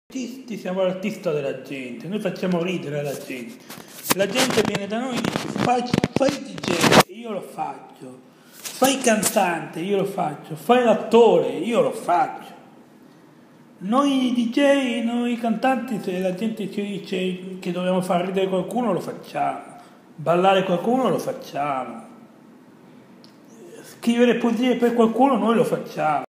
Artisti, siamo l'artista della gente, noi facciamo ridere la gente viene da noi e dice fai il DJ, io lo faccio, fai il cantante, io lo faccio, fai l'attore, io lo faccio. Noi DJ, noi cantanti, se la gente ci dice che dobbiamo far ridere qualcuno lo facciamo, ballare qualcuno lo facciamo, scrivere poesie per qualcuno noi lo facciamo.